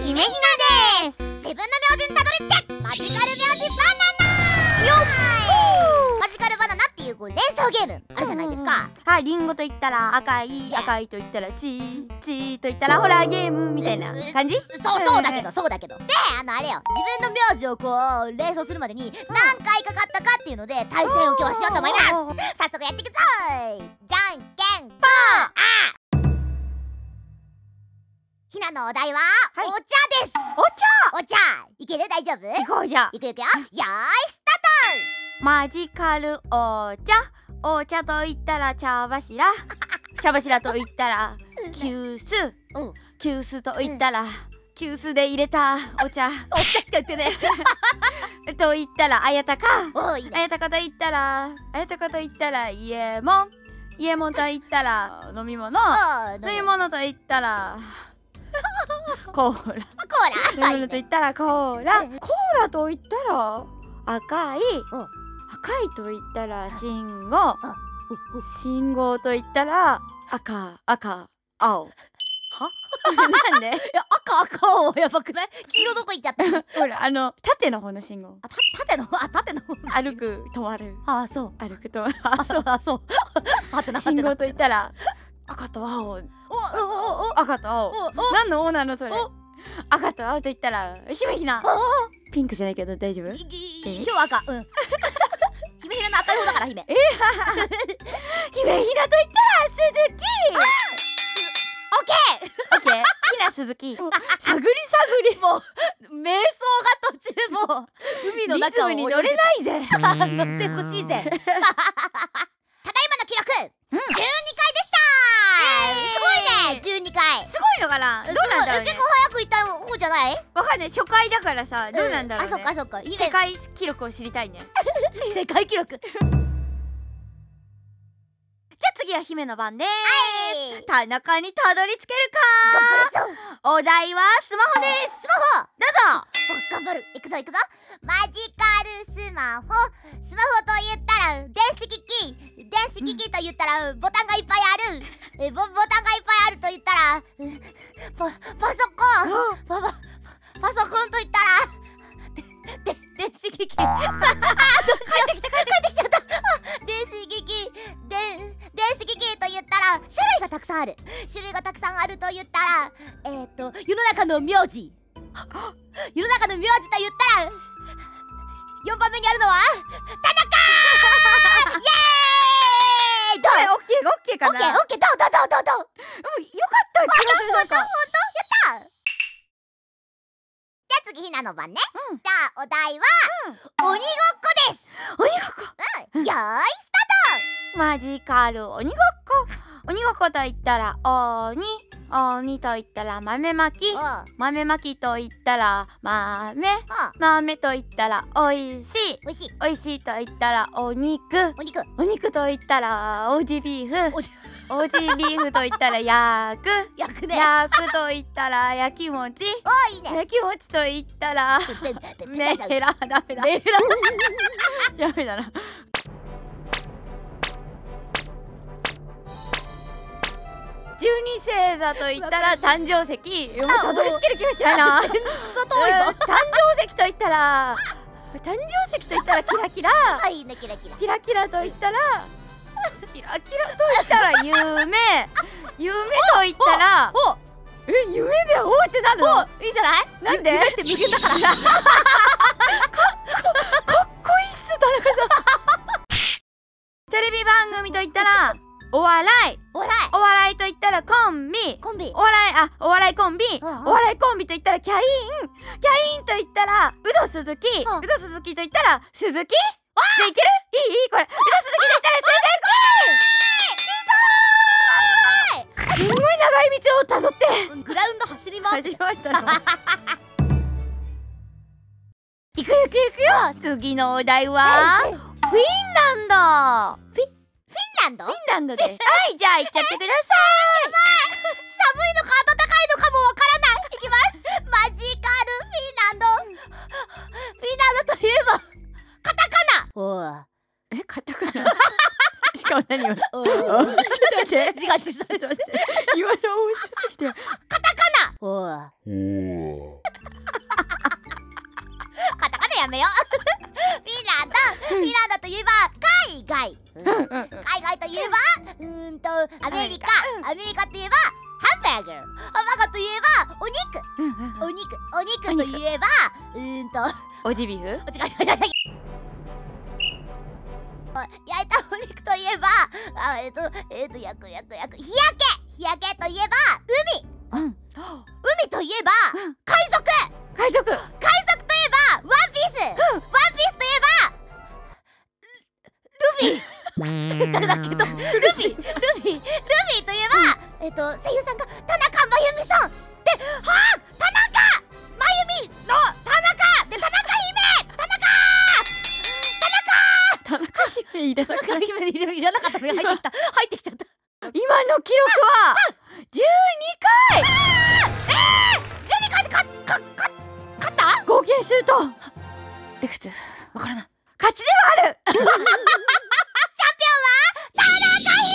姫ひなです。自分の名字にたどり着けマジカル名字バナナよっ。マジカルバナナっていう連想ゲームあるじゃないですか。 はい、リンゴと言ったら赤い、赤いと言ったらチー、チーと言ったらホラーゲームみたいな感じ。 そうだけどそうだけど、であれよ、自分の名字をこう連想するまでに何回かかったかっていうので対戦を今日はしようと思います。早速やっていくぞー。じゃんけんぽん。ひなのお題はお茶です。お茶いける？大丈夫？ 行こうじゃ。 いくよいくよ。よーいスタート。 マジカルお茶。お茶と言ったら茶柱。茶柱と言ったら急須。急須と言ったら急須で入れたお茶。 お茶しか言ってねと言ったらあやたか。 おいいね。 あやたかと言ったら伊右衛門。伊右衛門と言ったら飲み物。飲み物と言ったらコーラ。飲み物と言ったらコーラ。コーラと言ったら赤い。赤いと言ったら信号。信号と言ったら赤青。はなんで？ いや赤青やばくない？黄色どこ行っちゃった？ ほら縦の方の信号。 縦の方歩く止まる。 そう歩く止まる。 そう信号と言ったら赤と青。赤と青。何の青なのそれ？赤と青と言ったら姫ひな。ピンクじゃないけど大丈夫？ 今日は赤。姫ひなの赤い方だから姫。 姫ひなと言ったら鈴木。オッケー。ひな鈴木。探りもう瞑想が途中もう海の中をリズムに乗れないぜ。 乗ってほしいぜ。ただいまの記録12回でした。すごいね、12回。 すごいのかな？どうなんだろうね。 結構早くいった方じゃない？ わかんない。初回だからさ、どうなんだろうね。 そっか。 世界記録を知りたいね。 世界記録。 じゃあ次は姫の番です。田中にたどり着けるか？お題はスマホです。 スマホどうぞ。 頑張る。いくぞマジカルスマホと言ったら電子機器と言ったらボタンがいっぱいある。ボタンがいっぱいあると言ったらパソコンと言ったら電子機器。帰ってきちゃった。電子機器と言ったら種類がたくさんあると言ったら世の中の名字と言ったら4番目にあるのは田中イエーイ。どう？ オッケーかな？ オッケー。どう？よかった気がする。なんかほんとやった。じゃあ次ひなの番ね。じゃあお題は鬼ごっこです。 鬼ごっこ。 よーいスタート。 マジカル鬼ごっこと言ったら鬼と言ったら豆まきと言ったら豆と言ったらおいしいと言ったらお肉と言ったらオージービーフと言ったら焼くと言ったら焼き餅焼き餅と言ったらメヘラ。ダメだやめだな。十二星座と言ったら誕生石。もうたどり着ける気がしないな。 クソ遠いぞ。 誕生石と言ったらキラキラ。 いいね、キラキラ。 キラキラと言ったら夢と言ったら夢でおーってなるの？ いいじゃない？ なんで？ 夢って無限だから。 かっこいいっす田中さん。テレビ番組と言ったらお笑いと言ったらコンビ。お笑いコンビと言ったらキャインと言ったらウド鈴木と言ったら鈴木でいける？いいこれ。ウド鈴木と言ったら鈴木。すんごい長い道をたどってグラウンド走り回って始まったの。いくよ。次のお題はフィンランドです。はい、じゃあ行っちゃってください。 寒いのか暖かいのかもわからない。いきます。マジカルフィンランドといえばカタカナ。 カタカナ。しかも何を？ちょっと待って。 字が小さい。 今の面白すぎて。 カタカナ。 めようフィンランドといえば海外海外といえばアメリカといえばハンバーガーといえばお肉といえばオジビフ。 違う焼いたお肉といえば日焼けといえば海といえば海賊といえばワンピースといえば誰だっけルフィといえば声優さんが田中真由美さんで、田中真由美の田中で田中姫いらなかったのが入ってきちゃった今の記録は12回。 12回で勝った合計するといくつわからない勝ちではあるチャンピオンは田中姫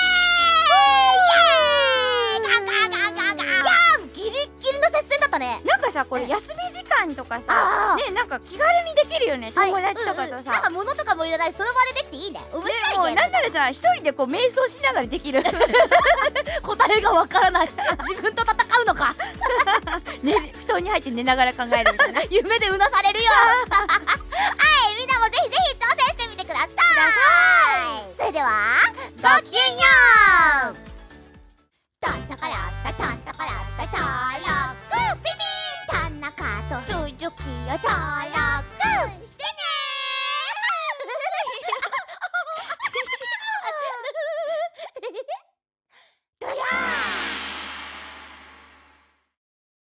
ギリギリの接戦だったね。 なんかさこれ休み時間とかさねなんか気軽にできるよね友達とかとさ。 なんか物とかもいらないしその場でできていいね。面白いね。 もうなんならさ一人でこう瞑想しながらできる答えがわからない自分と戦うのかね布団に入って寝ながら考えるみたいな夢でうなされるよはいみんなもぜひぜひ挑戦してみてください。それではごきげんよう。タンタカラッタタンタカラッタタラックピピー田中と鈴木よタラ